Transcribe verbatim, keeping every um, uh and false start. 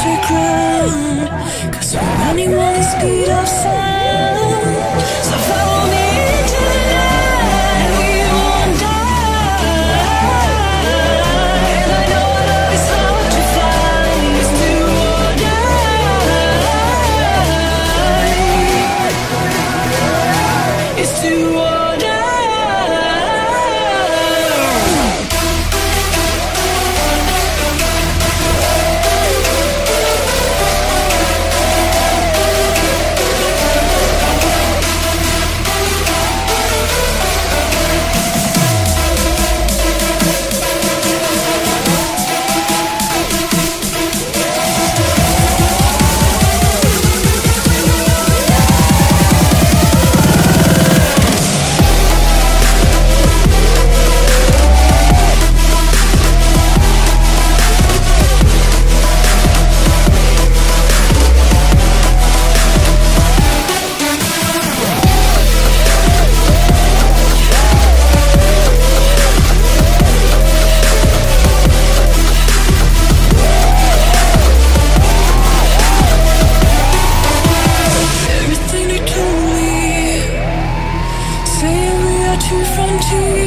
to ground, 'cause we're running on the speed of sound. So follow me into the night, we won't die. And I know our love is hard to find. It's do or die. It's do or die. Two frontiers.